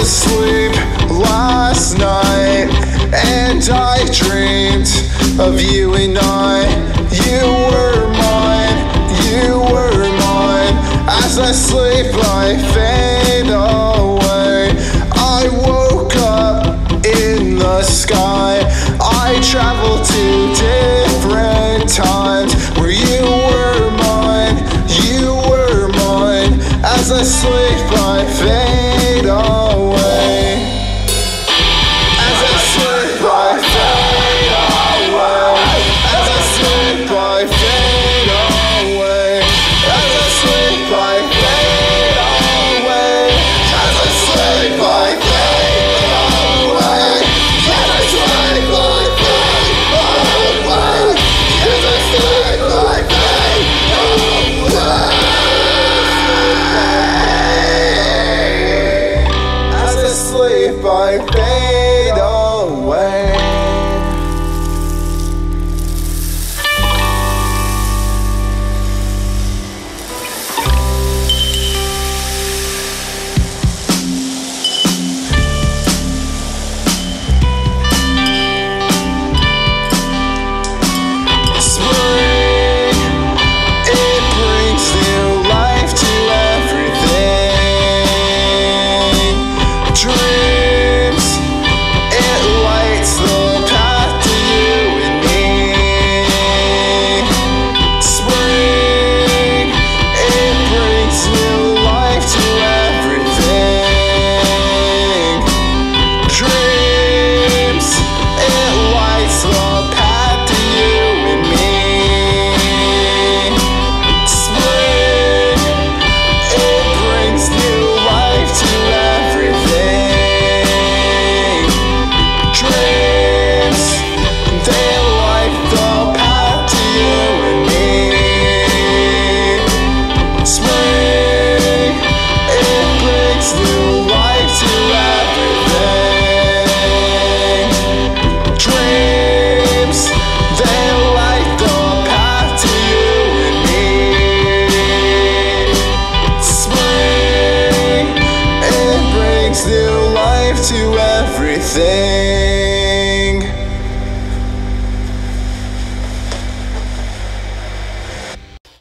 asleep last night, and I dreamed of you and I. You were mine, you were mine. As I sleep I fade away. I woke up in the sky. I traveled to different times where you were mine, you were mine. As I sleep I fade away. As I sleep I fade away. As I sleep I fade away. As I sleep I fade away. As I sleep I fade away. As I sleep I fade away. As I sleep I fade away. As I sleep I fade away. To everything.